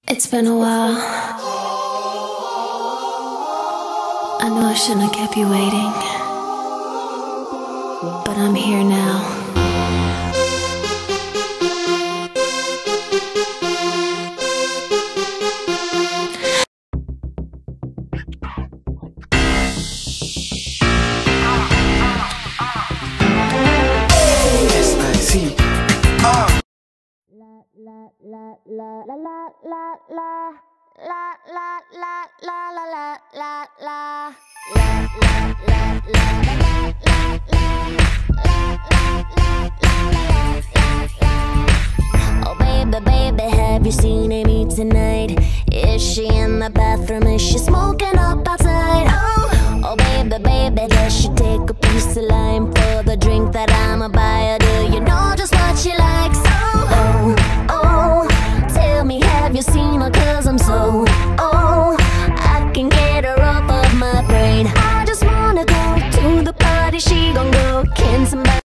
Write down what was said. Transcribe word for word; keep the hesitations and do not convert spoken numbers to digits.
It's been a while. I know I shouldn't have kept you waiting, but I'm here now. S I C Ah. La la la la la la la la la la la la la la la Oh baby, baby, have you seen Amy tonight? Is she in the bathroom? Is she smoking up outside? Oh, oh baby, baby, does she take a piece of lime for the drink that I'ma buy her? Do you know just what she likes? Oh, oh, oh, tell me, have you seen her? Cause I'm so, oh, I can get her off of my brain. I just wanna go to the party, she gon' go. Can somebody